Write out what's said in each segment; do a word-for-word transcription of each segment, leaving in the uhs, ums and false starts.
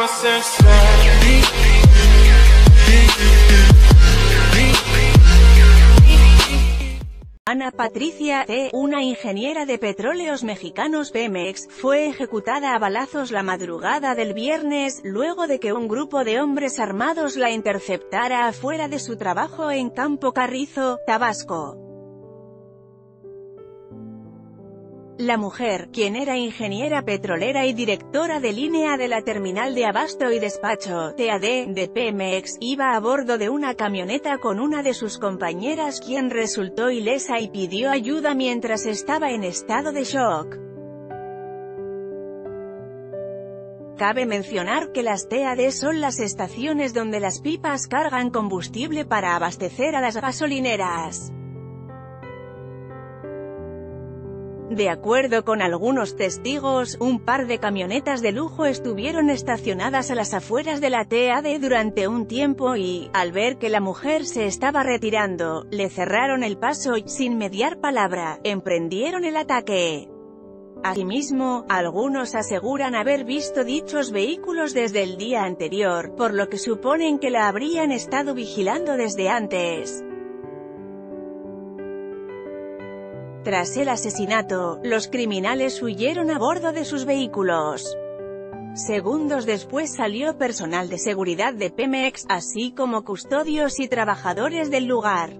Ana Patricia C., una ingeniera de Petróleos Mexicanos Pemex, fue ejecutada a balazos la madrugada del viernes, luego de que un grupo de hombres armados la interceptara afuera de su trabajo en Campo Carrizo, Tabasco. La mujer, quien era ingeniera petrolera y directora de línea de la terminal de abasto y despacho, T A D, de Pemex, iba a bordo de una camioneta con una de sus compañeras, quien resultó ilesa y pidió ayuda mientras estaba en estado de shock. Cabe mencionar que las T A D son las estaciones donde las pipas cargan combustible para abastecer a las gasolineras. De acuerdo con algunos testigos, un par de camionetas de lujo estuvieron estacionadas a las afueras de la T A D durante un tiempo y, al ver que la mujer se estaba retirando, le cerraron el paso y, sin mediar palabra, emprendieron el ataque. Asimismo, algunos aseguran haber visto dichos vehículos desde el día anterior, por lo que suponen que la habrían estado vigilando desde antes. Tras el asesinato, los criminales huyeron a bordo de sus vehículos. Segundos después salió personal de seguridad de Pemex, así como custodios y trabajadores del lugar.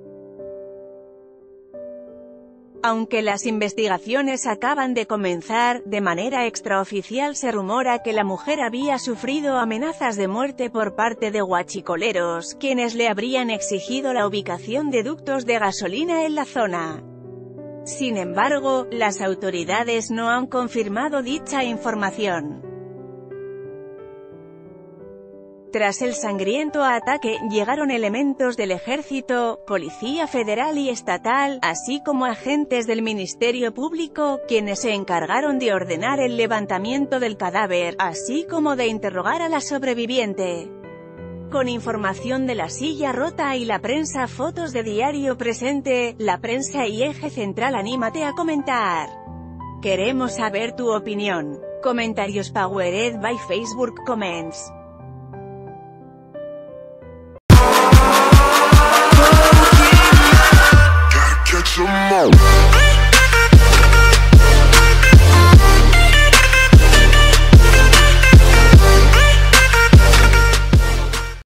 Aunque las investigaciones acaban de comenzar, de manera extraoficial se rumora que la mujer había sufrido amenazas de muerte por parte de huachicoleros, quienes le habrían exigido la ubicación de ductos de gasolina en la zona. Sin embargo, las autoridades no han confirmado dicha información. Tras el sangriento ataque, llegaron elementos del Ejército, Policía Federal y Estatal, así como agentes del Ministerio Público, quienes se encargaron de ordenar el levantamiento del cadáver, así como de interrogar a la sobreviviente. Con información de la silla rota y la prensa, fotos de Diario Presente, La Prensa y Eje Central. Anímate a comentar. Queremos saber tu opinión. Comentarios powered by Facebook Comments.